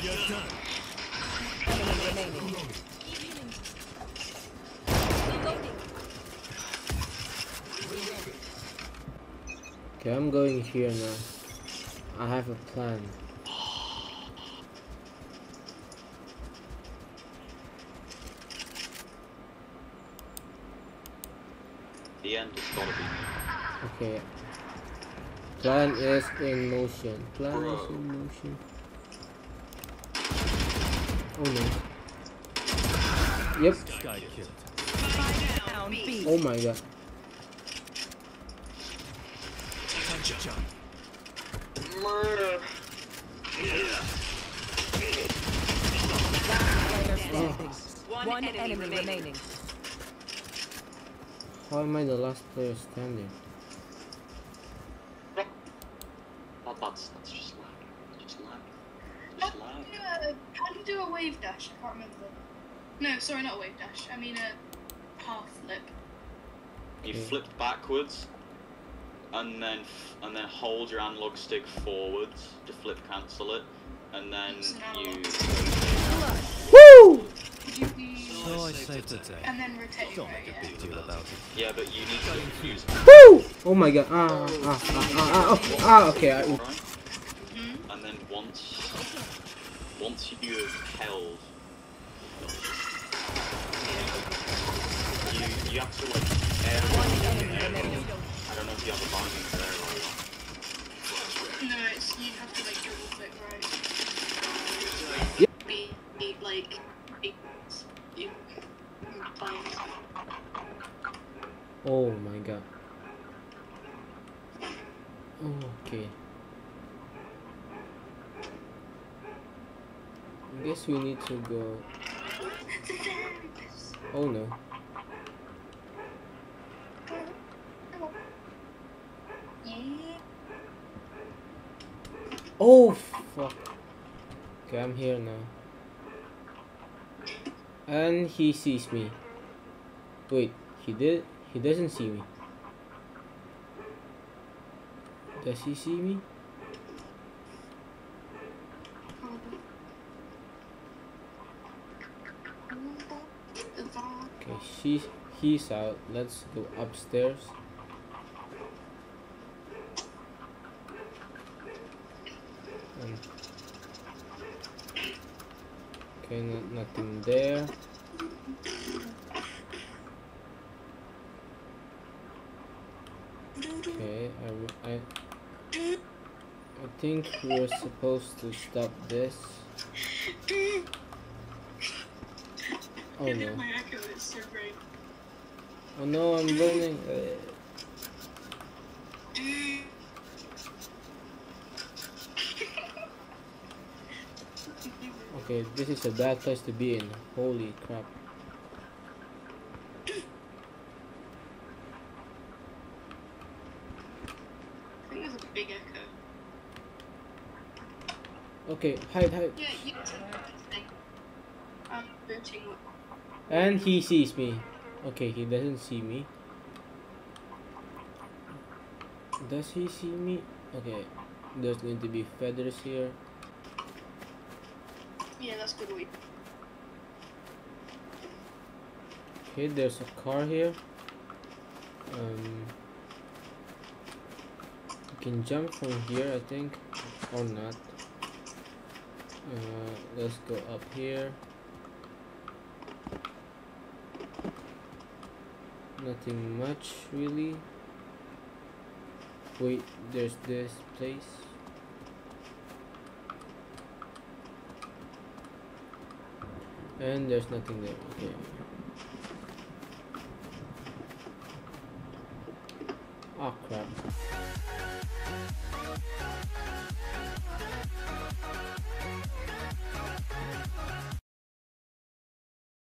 Enemy remaining. Okay, I'm going here now. I have a plan. The end has gotta be me. Okay. Plan is in motion. Plan Bro. is in motion. Oh no. Yep. Sky killed. Down B. Oh my god. Murder! Player standing. One enemy remaining. How am I the last player standing? That's just lag. Just lag. How Just do lag. you do how do you do a wave dash? I can't remember. No, sorry, not a wave dash. I mean a half flip. You Okay. flip backwards, and then hold your analog stick forwards to flip cancel it, and then you. Woo! You do So I saved the day. and then rotate. Don't Right, make a yeah. big deal about it. Yeah, but you need to use. Woo! Oh my god. Okay. Right? Mhm. And then once you have held, you have to like air. I don't know if you have a binding there or not. No, it's you have to like double click right. Yep. Be like you bind. Oh my god. Okay. I guess we need to go. Oh no. Yeah. Oh fuck. Okay, I'm here now. And he sees me. Wait, he doesn't see me. Does he see me? Okay, he's out. Let's go upstairs. Okay, nothing there. Okay, I think we're supposed to stop this. Oh no. My echo is so great. Oh no, I'm burning. Okay, this is a bad place to be in. Holy crap. I think there's a big echo. Okay, hide. Yeah, you I'm booting. And he sees me. Okay, he doesn't see me. Does he see me? Okay, there's going to be feathers here. Yeah, that's good weed. Okay, there's a car here. You can jump from here, I think, or not. Let's go up here. Nothing much really. Wait, there's this place. And there's nothing there. Okay. Oh crap.